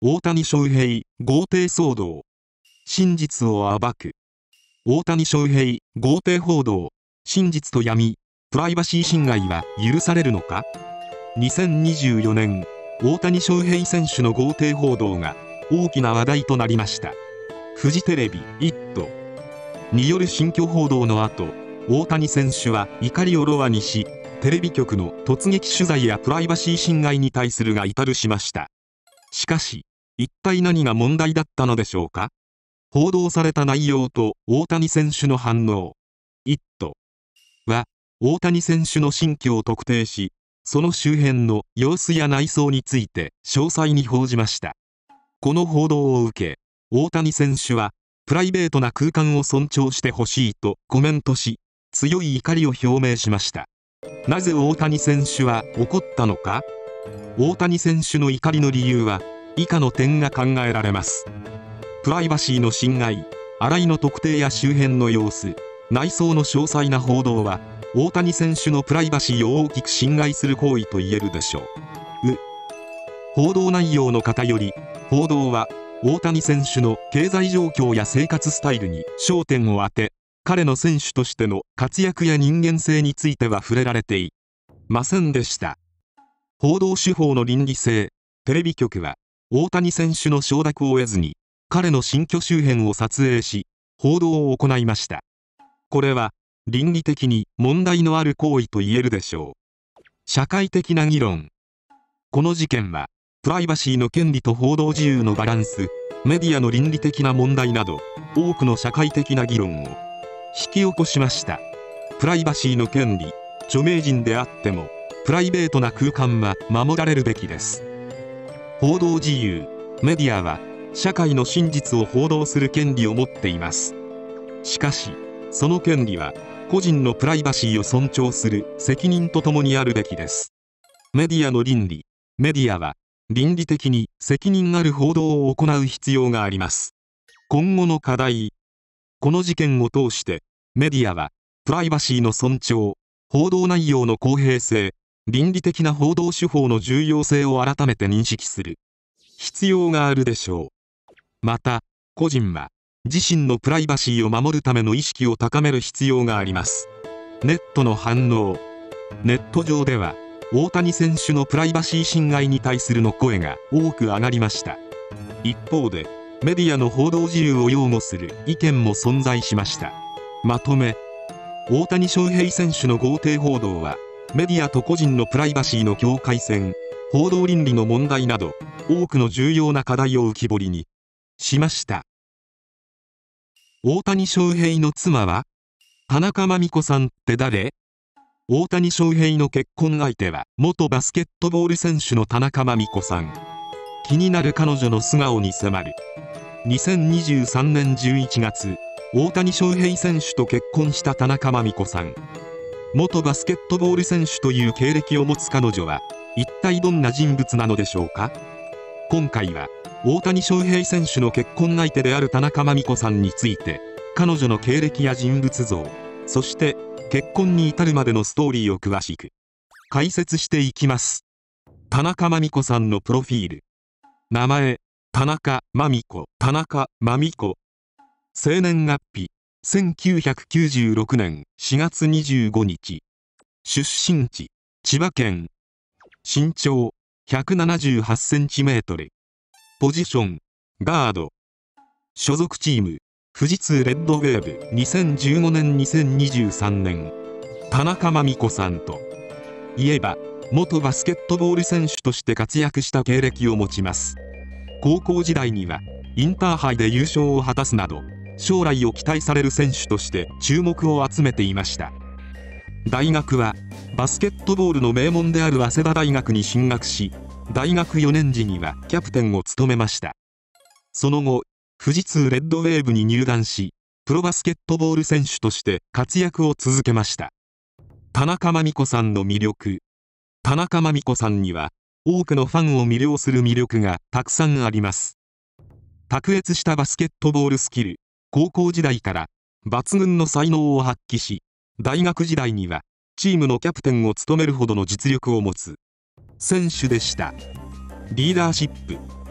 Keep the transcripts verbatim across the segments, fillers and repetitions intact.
大谷翔平豪邸騒動。真実を暴く。大谷翔平豪邸報道。真実と闇、プライバシー侵害は許されるのか。にせんにじゅうよねん、大谷翔平選手の豪邸報道が大きな話題となりました。フジテレビ「イット!」による新居報道の後、大谷選手は怒りをあらわにし、テレビ局の突撃取材やプライバシー侵害に対するが至るしました。しかし、一体何が問題だったのでしょうか。報道された内容と大谷選手の反応。イットは、大谷選手の新居を特定し、その周辺の様子や内装について詳細に報じました。この報道を受け、大谷選手は、プライベートな空間を尊重してほしいとコメントし、強い怒りを表明しました。なぜ大谷選手は怒ったのか。大谷選手の怒りの理由は、以下の点が考えられます。プライバシーの侵害、新井の特定や周辺の様子、内装の詳細な報道は、大谷選手のプライバシーを大きく侵害する行為と言えるでしょう。う報道内容の偏り。報道は、大谷選手の経済状況や生活スタイルに焦点を当て、彼の選手としての活躍や人間性については触れられていませんでした。報道手法の倫理性。テレビ局は、大谷選手の承諾を得ずに、彼の新居周辺を撮影し、報道を行いました。これは、倫理的に問題のある行為と言えるでしょう。社会的な議論。この事件は、プライバシーの権利と報道自由のバランス、メディアの倫理的な問題など、多くの社会的な議論を引き起こしました。プライバシーの権利。著名人であっても、プライベートな空間は守られるべきです。報道自由。メディアは、社会の真実を報道する権利を持っています。しかし、その権利は、個人のプライバシーを尊重する責任とともにあるべきです。メディアの倫理。メディアは、倫理的に責任ある報道を行う必要があります。今後の課題。この事件を通して、メディアは、プライバシーの尊重、報道内容の公平性、倫理的な報道手法の重要性を改めて認識する必要があるでしょう。また、個人は、自身のプライバシーを守るための意識を高める必要があります。ネットの反応。ネット上では、大谷選手のプライバシー侵害に対するの声が多く上がりました。一方で、メディアの報道自由を擁護する意見も存在しました。まとめ。大谷翔平選手の豪邸報道は、メディアと個人のプライバシーの境界線、報道倫理の問題など、多くの重要な課題を浮き彫りにしました。大谷翔平の妻は田中真美子さんって誰？大谷翔平の結婚相手は元バスケットボール選手の田中真美子さん。気になる彼女の素顔に迫る。にせんにじゅうさんねんじゅういちがつ、大谷翔平選手と結婚した田中真美子さん。元バスケットボール選手という経歴を持つ彼女は一体どんな人物なのでしょうか。今回は大谷翔平選手の結婚相手である田中真美子さんについて、彼女の経歴や人物像、そして結婚に至るまでのストーリーを詳しく解説していきます。田中真美子さんのプロフィール。名前、田中真美子、田中真美子。生年月日、せんきゅうひゃくきゅうじゅうろくねんしがつにじゅうごにち。出身地、千葉県。身長、ひゃくななじゅうはちセンチメートル。ポジション、ガード。所属チーム、富士通レッドウェーブ。にせんじゅうごねんにせんにじゅうさんねん。田中真美子さんといえば、元バスケットボール選手として活躍した経歴を持ちます。高校時代には、インターハイで優勝を果たすなど、将来を期待される選手として注目を集めていました。大学は、バスケットボールの名門である早稲田大学に進学し、大学よねん時にはキャプテンを務めました。その後、富士通レッドウェーブに入団し、プロバスケットボール選手として活躍を続けました。田中真美子さんの魅力。田中真美子さんには、多くのファンを魅了する魅力がたくさんあります。卓越したバスケットボールスキル。高校時代から抜群の才能を発揮し、大学時代にはチームのキャプテンを務めるほどの実力を持つ選手でした。リーダーシップ。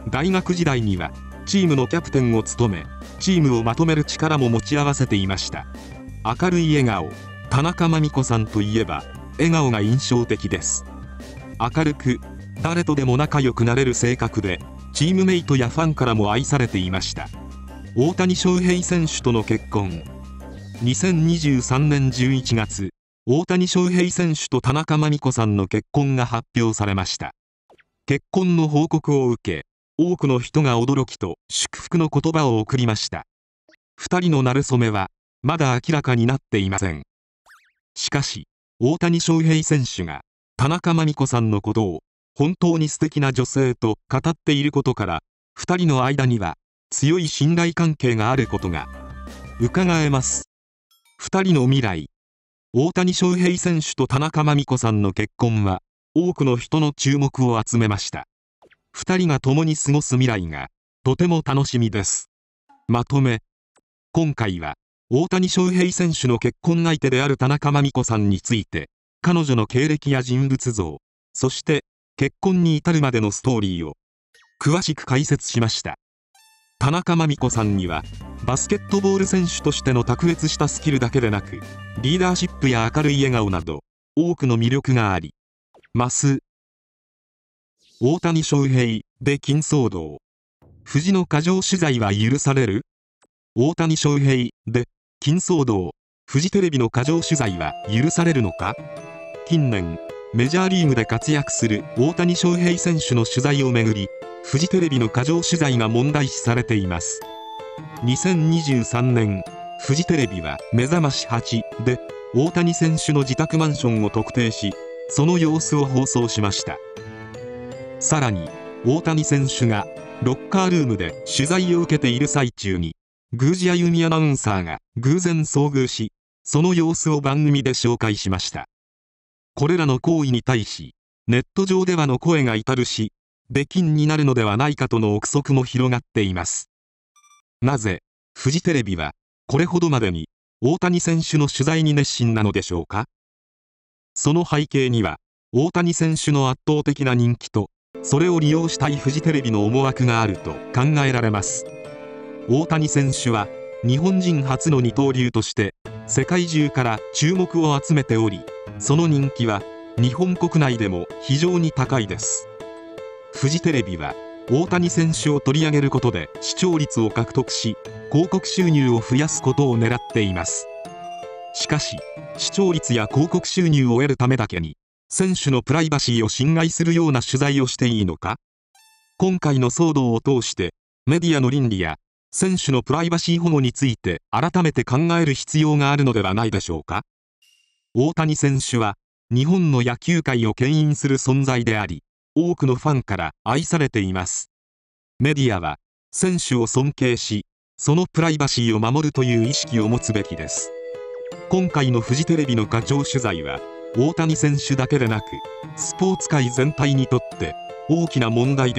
大学時代にはチームのキャプテンを務め、チームをまとめる力も持ち合わせていました。明るい笑顔、田中真美子さんといえば笑顔が印象的です。明るく誰とでも仲良くなれる性格で、チームメイトやファンからも愛されていました。大谷翔平選手との結婚。にせんにじゅうさんねんじゅういちがつ、大谷翔平選手と田中真美子さんの結婚が発表されました。結婚の報告を受け、多くの人が驚きと祝福の言葉を送りました。ふたりの馴れ初めはまだ明らかになっていません。しかし、大谷翔平選手が田中真美子さんのことを本当に素敵な女性と語っていることから、ふたりの間には強い信頼関係があることが伺えます。ふたりの未来。大谷翔平選手と田中真美子さんの結婚は多くの人の注目を集めました。ふたりが共に過ごす未来がとても楽しみです。まとめ。今回は大谷翔平選手の結婚相手である田中真美子さんについて、彼女の経歴や人物像、そして結婚に至るまでのストーリーを詳しく解説しました。田中真美子さんにはバスケットボール選手としての卓越したスキルだけでなく、リーダーシップや明るい笑顔など多くの魅力があります。大谷翔平で金騒動。フジの過剰取材は許される？大谷翔平で金騒動。フジテレビの過剰取材は許されるのか？近年メジャーリーグで活躍する大谷翔平選手の取材をめぐり、フジテレビの過剰取材が問題視されています。にせんにじゅうさんねん、フジテレビは目覚ましはちで大谷選手の自宅マンションを特定し、その様子を放送しました。さらに大谷選手がロッカールームで取材を受けている最中に宮司あゆみアナウンサーが偶然遭遇し、その様子を番組で紹介しました。これらの行為に対しネット上ではの声が至るし、出禁になるのではないかとの憶測も広がっています。なぜフジテレビはこれほどまでに大谷選手の取材に熱心なのでしょうか。その背景には大谷選手の圧倒的な人気と、それを利用したいフジテレビの思惑があると考えられます。大谷選手は日本人初の二刀流として世界中から注目を集めており、その人気は日本国内でも非常に高いです。フジテレビは大谷選手を取り上げることで視聴率を獲得し、広告収入を増やすことを狙っています。しかし、視聴率や広告収入を得るためだけに選手のプライバシーを侵害するような取材をしていいのか。今回の騒動を通してメディアの倫理や選手のプライバシー保護について改めて考える必要があるのではないでしょうか。大谷選手は日本の野球界を牽引する存在であり、多くのファンから愛されています。メディアは選手を尊敬し、そのプライバシーを守るという意識を持つべきです。今回のフジテレビの過剰取材は大谷選手だけでなくスポーツ界全体にとって大きな問題です。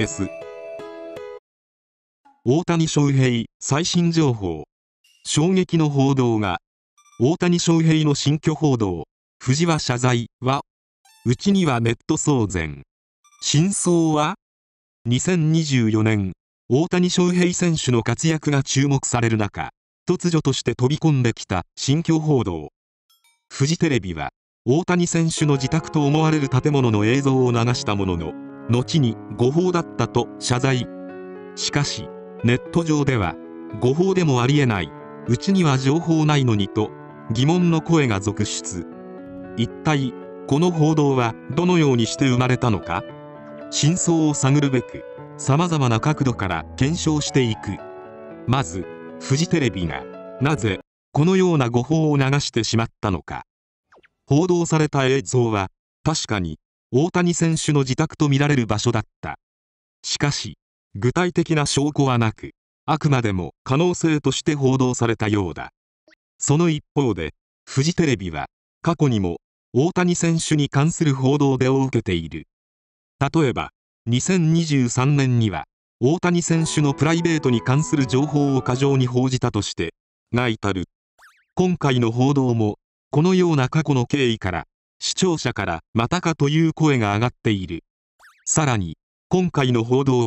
大谷翔平最新情報。衝撃の報道が。大谷翔平の新居報道。フジは謝罪は、うちにはネット騒然。真相は。にせんにじゅうよねん、大谷翔平選手の活躍が注目される中、突如として飛び込んできた新居報道。フジテレビは大谷選手の自宅と思われる建物の映像を流したものの、後に誤報だったと謝罪。しかしネット上では誤報でもありえない、うちには情報ないのにと疑問の声が続出。一体この報道はどのようにして生まれたのか。真相を探るべくさまざまな角度から検証していく。まずフジテレビがなぜこのような誤報を流してしまったのか。報道された映像は確かに大谷選手の自宅とみられる場所だった。しかし具体的な証拠はなく、あくまでも可能性として報道されたようだ。その一方でフジテレビは過去にも大谷選手に関する報道でを受けている。例えばにせんにじゅうさんねんには大谷選手のプライベートに関する情報を過剰に報じたとしてが至る。今回の報道もこのような過去の経緯から視聴者からまたかという声が上がっている。さらに今回の報道は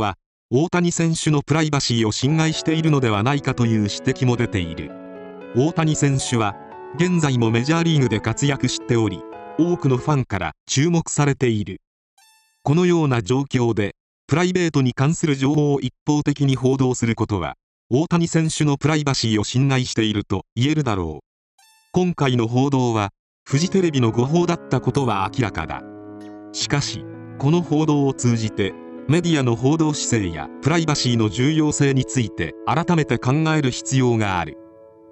大谷選手のプライバシーを侵害しているのではないかという指摘も出ている。大谷選手は現在もメジャーリーグで活躍しており、多くのファンから注目されている。このような状況でプライベートに関する情報を一方的に報道することは、大谷選手のプライバシーを侵害していると言えるだろう。今回の報道はフジテレビの誤報だったことは明らかだ。しかしこの報道を通じてメディアの報道姿勢やプライバシーの重要性について改めて考える必要がある。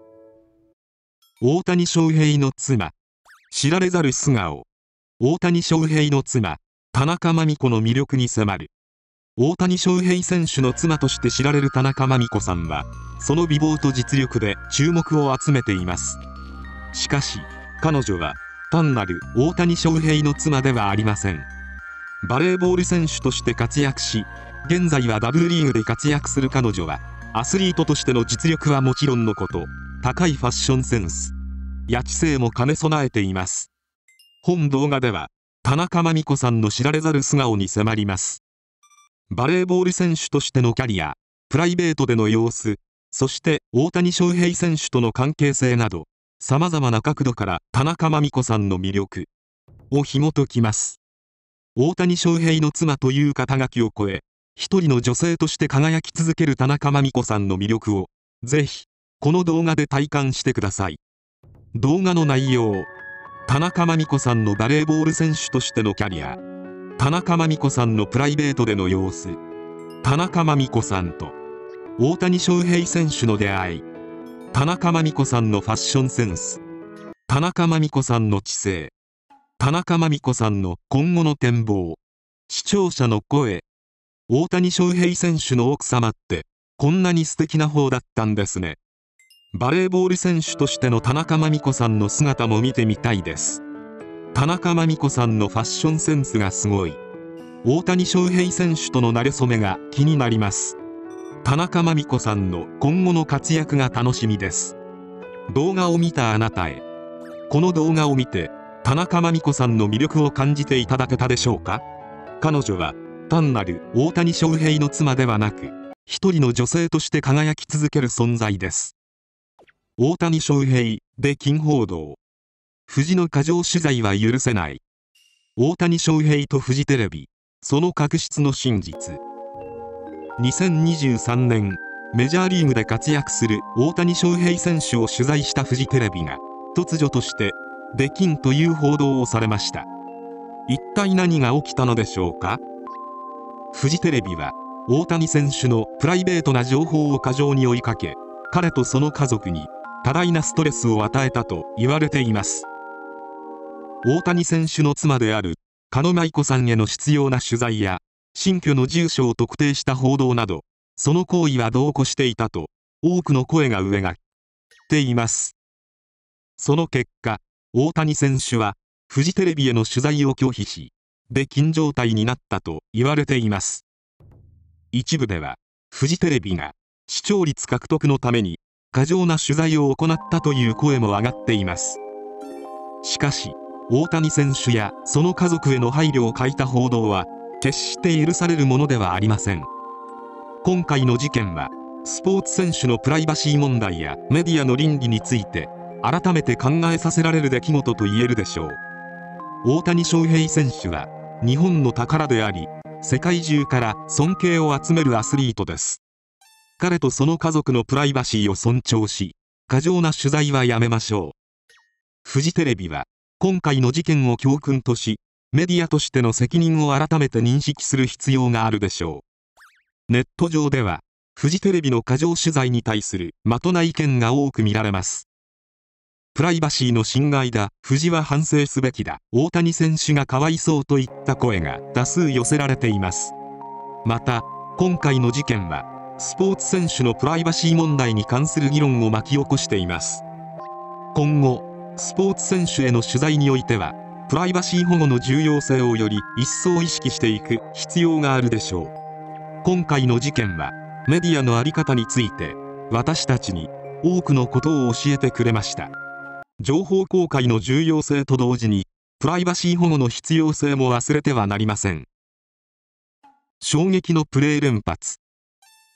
大谷翔平の妻、知られざる素顔。大谷翔平の妻、田中真美子の魅力に迫る。大谷翔平選手の妻として知られる田中真美子さんは、その美貌と実力で注目を集めています。しかし彼女は単なる大谷翔平の妻ではありません。バレーボール選手として活躍し、現在は ダブル リーグで活躍する彼女は、アスリートとしての実力はもちろんのこと、高いファッションセンスや知性も兼ね備えています。本動画では田中真美子さんの知られざる素顔に迫ります。バレーボール選手としてのキャリア、プライベートでの様子、そして大谷翔平選手との関係性など、さまざまな角度から田中真美子さんの魅力を紐解きます。大谷翔平の妻という肩書きを超え、一人の女性として輝き続ける田中真美子さんの魅力を、ぜひこの動画で体感してください。動画の内容。田中真美子さんのバレーボール選手としてのキャリア、田中真美子さんのプライベートでの様子、田中真美子さんと大谷翔平選手の出会い、田中真美子さんのファッションセンス、田中真美子さんの知性、田中真美子さんの今後の展望、視聴者の声。大谷翔平選手の奥様ってこんなに素敵な方だったんですね。バレーボール選手としての田中真美子さんの姿も見てみたいです。田中真美子さんのファッションセンスがすごい。大谷翔平選手との馴れ初めが気になります。田中真美子さんの今後の活躍が楽しみです。動画を見たあなたへ。この動画を見て田中真美子さんの魅力を感じていただけたでしょうか。彼女は単なる大谷翔平の妻ではなく、一人の女性として輝き続ける存在です。大谷翔平で金報道。フジの過剰取材は許せない。大谷翔平とフジテレビ、その確執の真実。にせんにじゅうさんねん、メジャーリーグで活躍する大谷翔平選手を取材したフジテレビが突如として出禁という報道をされました。一体何が起きたのでしょうか。フジテレビは大谷選手のプライベートな情報を過剰に追いかけ、彼とその家族に多大なストレスを与えたと言われています。大谷選手の妻である鹿野舞子さんへの執拗な取材や新居の住所を特定した報道など、その行為は度を越していたと多くの声が上がっています。その結果、大谷選手はフジテレビへの取材を拒否し、出禁状態になったと言われています。一部ではフジテレビが視聴率獲得のために過剰な取材を行ったという声も上がっています。しかし大谷選手やその家族への配慮を欠いた報道は決して許されるものではありません。今回の事件はスポーツ選手のプライバシー問題やメディアの倫理について改めて考えさせられる出来事と言えるでしょう。大谷翔平選手は日本の宝であり、世界中から尊敬を集めるアスリートです。彼とその家族のプライバシーを尊重し、過剰な取材はやめましょう。フジテレビは今回の事件を教訓とし、メディアとしての責任を改めて認識する必要があるでしょう。ネット上ではフジテレビの過剰取材に対する的な意見が多く見られます。プライバシーの侵害だ、フジは反省すべきだ、大谷選手がかわいそうといった声が多数寄せられています。また今回の事件はスポーツ選手のプライバシー問題に関する議論を巻き起こしています。今後スポーツ選手への取材においてはプライバシー保護の重要性をより一層意識していく必要があるでしょう。今回の事件はメディアの在り方について私たちに多くのことを教えてくれました。情報公開の重要性と同時にプライバシー保護の必要性も忘れてはなりません。衝撃のプレー連発。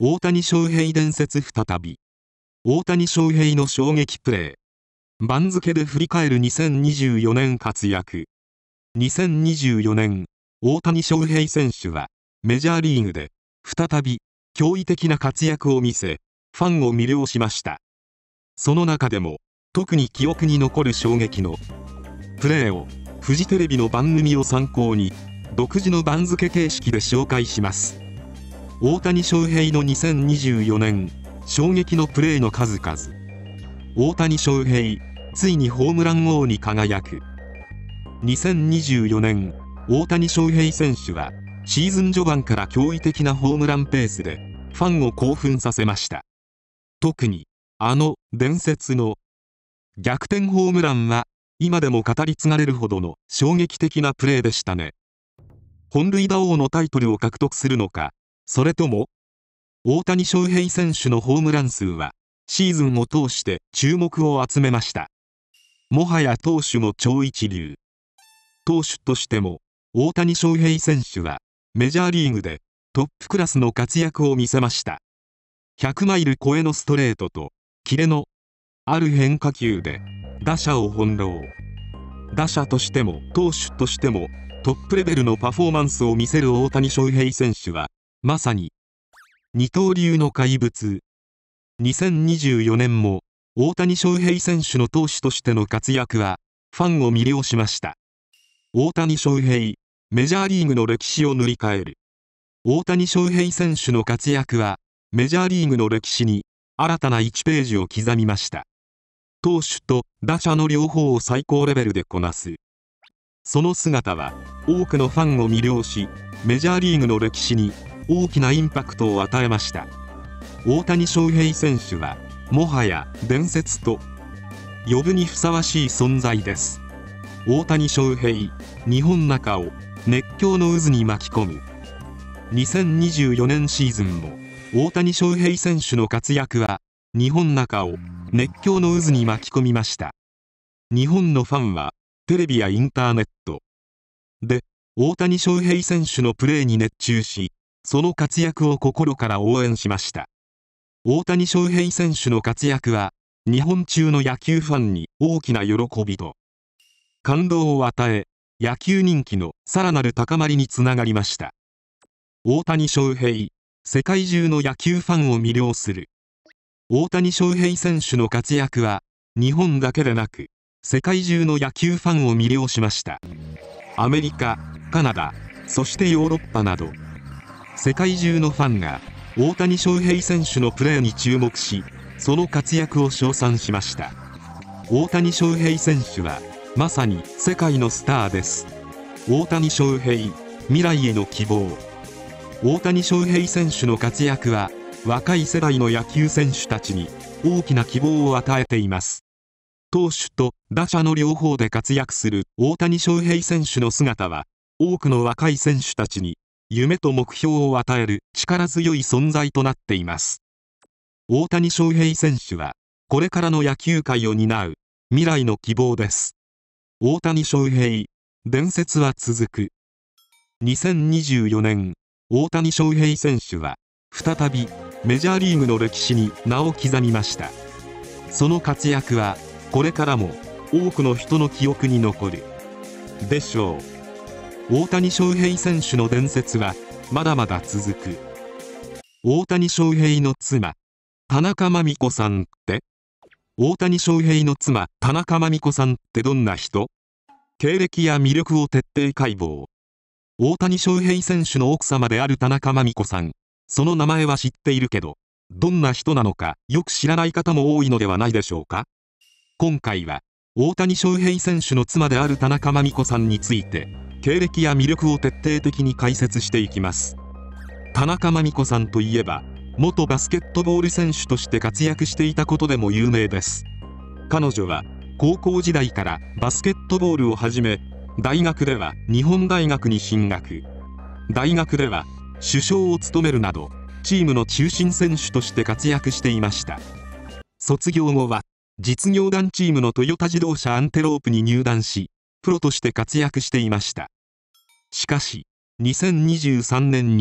大谷翔平伝説再び。大谷翔平の衝撃プレー。番付で振り返るにせんにじゅうよねん活躍。にせんにじゅうよねん、大谷翔平選手は、メジャーリーグで、再び、驚異的な活躍を見せ、ファンを魅了しました。その中でも、特に記憶に残る衝撃のプレーを、フジテレビの番組を参考に、独自の番付形式で紹介します。大谷翔平のにせんにじゅうよねん、衝撃のプレーの数々。大谷翔平、ついにホームラン王に輝く。にせんにじゅうよねん、大谷翔平選手は、シーズン序盤から驚異的なホームランペースで、ファンを興奮させました。特に、あの伝説の逆転ホームランは、今でも語り継がれるほどの衝撃的なプレーでしたね。本塁打王のタイトルを獲得するのか、それとも大谷翔平選手のホームラン数はシーズンを通して注目を集めました。もはや投手も超一流。投手としても大谷翔平選手はメジャーリーグでトップクラスの活躍を見せました。ひゃくマイル超えのストレートとキレのある変化球で打者を翻弄。打者としても投手としてもトップレベルのパフォーマンスを見せる大谷翔平選手はまさに二刀流の怪物。にせんにじゅうよねんも大谷翔平選手の投手としての活躍はファンを魅了しました。大谷翔平、メジャーリーグの歴史を塗り替える。大谷翔平選手の活躍はメジャーリーグの歴史に新たないちページを刻みました。投手と打者の両方を最高レベルでこなす。その姿は多くのファンを魅了し、メジャーリーグの歴史に大きなインパクトを与えました。大谷翔平選手はもはや伝説と呼ぶにふさわしい存在です。大谷翔平、日本中を熱狂の渦に巻き込む。にせんにじゅうよねんシーズンも大谷翔平選手の活躍は日本中を熱狂の渦に巻き込みました。日本のファンはテレビやインターネットで大谷翔平選手のプレーに熱中し、その活躍を心から応援しました。大谷翔平選手の活躍は日本中の野球ファンに大きな喜びと感動を与え、野球人気のさらなる高まりにつながりました。大谷翔平、世界中の野球ファンを魅了する。大谷翔平選手の活躍は日本だけでなく世界中の野球ファンを魅了しました。アメリカ、カナダ、そしてヨーロッパなど世界中のファンが大谷翔平選手のプレーに注目し、その活躍を称賛しました。大谷翔平選手はまさに世界のスターです。大谷翔平、未来への希望。大谷翔平選手の活躍は若い世代の野球選手たちに大きな希望を与えています。投手と打者の両方で活躍する大谷翔平選手の姿は多くの若い選手たちに夢と目標を与える力強い存在となっています。大谷翔平選手はこれからの野球界を担う未来の希望です。大谷翔平、伝説は続く。にせんにじゅうよねん、大谷翔平選手は再びメジャーリーグの歴史に名を刻みました。その活躍はこれからも多くの人の記憶に残るでしょう。大谷翔平選手の伝説はまだまだ続く。大谷翔平の妻、田中真美子さんって？大谷翔平の妻、田中真美子さんってどんな人？経歴や魅力を徹底解剖。大谷翔平選手の奥様である田中真美子さん、その名前は知っているけど、どんな人なのかよく知らない方も多いのではないでしょうか。今回は大谷翔平選手の妻である田中真美子さんについて経歴や魅力を徹底的に解説していきます。田中真美子さんといえば元バスケットボール選手として活躍していたことでも有名です。彼女は高校時代からバスケットボールを始め、大学では日本大学に進学。大学では主将を務めるなどチームの中心選手として活躍していました。卒業後は実業団チームのトヨタ自動車アンテロープに入団し、プロとして活躍していました。しかしにせんにじゅうさんねんに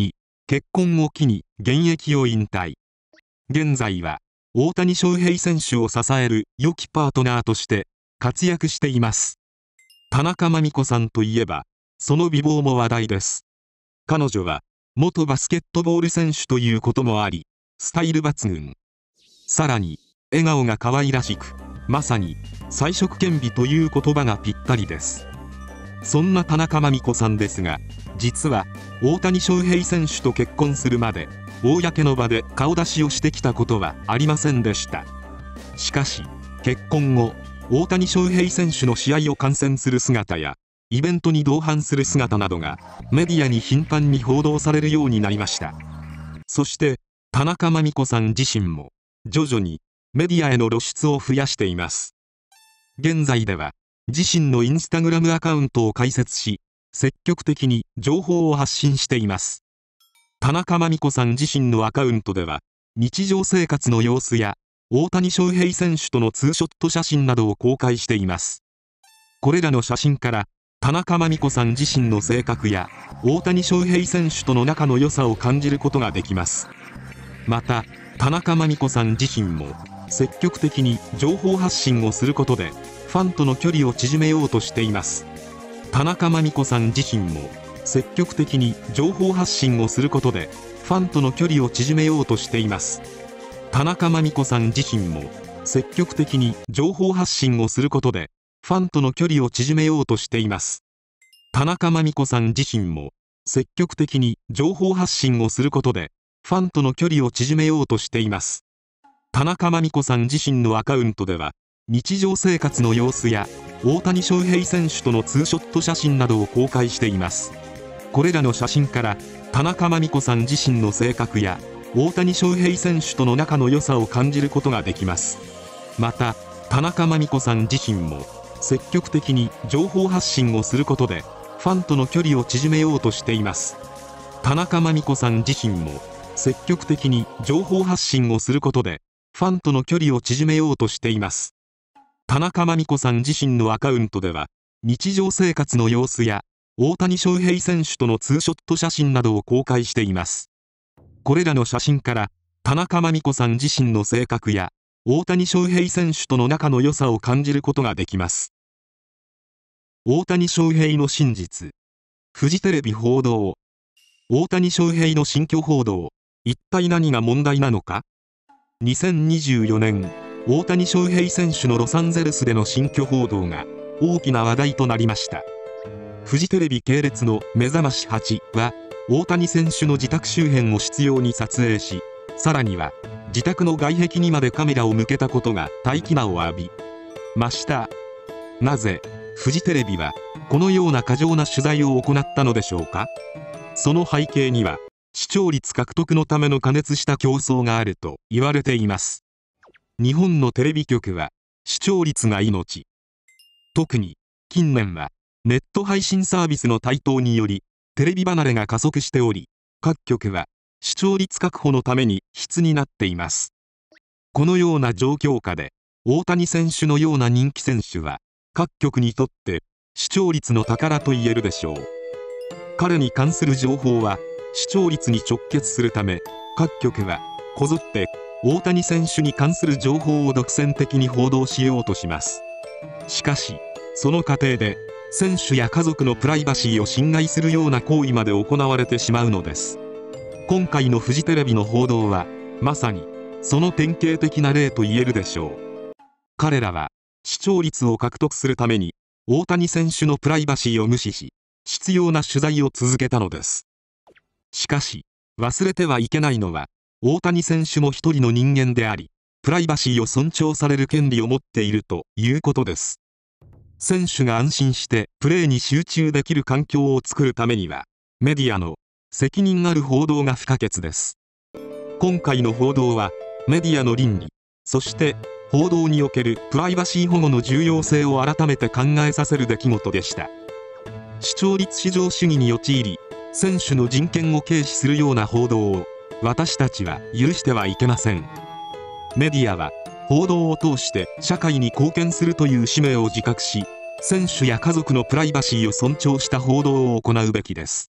結婚を機に現役を引退。現在は大谷翔平選手を支える良きパートナーとして活躍しています。田中真美子さんといえば、その美貌も話題です。彼女は元バスケットボール選手ということもあり、スタイル抜群。さらに笑顔が可愛らしく、まさに才色兼備という言葉がぴったりです。そんな田中真美子さんですが、実は大谷翔平選手と結婚するまで公の場で顔出しをしてきたことはありませんでした。しかし結婚後、大谷翔平選手の試合を観戦する姿やイベントに同伴する姿などがメディアに頻繁に報道されるようになりました。そして田中真美子さん自身も徐々にメディアへの露出を増やしています。現在では自身のインスタグラムアカウントを開設し、積極的に情報を発信しています。田中真美子さん自身のアカウントでは、日常生活の様子や大谷翔平選手とのツーショット写真などを公開しています。これらの写真から田中真美子さん自身の性格や大谷翔平選手との仲の良さを感じることができます。また田中真美子さん自身も積極的に情報発信をすることでファンとの距離を縮めようとしています。田中真美子さん自身も積極的に情報発信をすることでファンとの距離を縮めようとしています。田中真美子さん自身も積極的に情報発信をすることでファンとの距離を縮めようとしています。田中真美子さん自身も積極的に情報発信をすることでファンとの距離を縮めようとしています。田中真美子さん自身のアカウントでは日常生活の様子や大谷翔平選手とのツーショット写真などを公開しています。これらの写真から田中真美子さん自身の性格や大谷翔平選手との仲の良さを感じることができます。また田中真美子さん自身も積極的に情報発信をすることでファンとの距離を縮めようとしています。田中真美子さん自身も積極的に情報発信をすることでファンとの距離を縮めようとしています。田中真美子さん自身のアカウントでは日常生活の様子や大谷翔平選手とのツーショット写真などを公開しています。これらの写真から田中真美子さん自身の性格や大谷翔平選手との仲の良さを感じることができます。大谷翔平の真実。フジテレビ報道。大谷翔平の新居報道。一体何が問題なのか。にせんにじゅうよねん、大谷翔平選手のロサンゼルスでの新居報道が大きな話題となりました。フジテレビ系列の目覚ましはちは大谷選手の自宅周辺を執拗に撮影し、さらには自宅の外壁にまでカメラを向けたことが大気を浴びました。なぜフジテレビはこのような過剰な取材を行ったのでしょうか。その背景には視聴率獲得のための過熱した競争があると言われています。日本のテレビ局は視聴率が命。特に近年はネット配信サービスの台頭によりテレビ離れが加速しており、各局は視聴率確保のために必になっています。このような状況下で大谷選手のような人気選手は各局にとって視聴率の宝と言えるでしょう。彼に関する情報は視聴率に直結するため、各局はこぞって大谷選手に関する情報を独占的に報道しようとします。しかしその過程で選手や家族のプライバシーを侵害するような行為まで行われてしまうのです。今回のフジテレビの報道はまさにその典型的な例と言えるでしょう。彼らは視聴率を獲得するために大谷選手のプライバシーを無視し、執拗な取材を続けたのです。しかし忘れてはいけないのは、大谷選手も一人の人間であり、プライバシーを尊重される権利を持っているということです。選手が安心してプレーに集中できる環境を作るためには、メディアの責任ある報道が不可欠です。今回の報道はメディアの倫理、そして報道におけるプライバシー保護の重要性を改めて考えさせる出来事でした。視聴率至上主義に陥り、選手の人権を軽視するような報道を私たちは許してはいけません。メディアは報道を通して社会に貢献するという使命を自覚し、選手や家族のプライバシーを尊重した報道を行うべきです。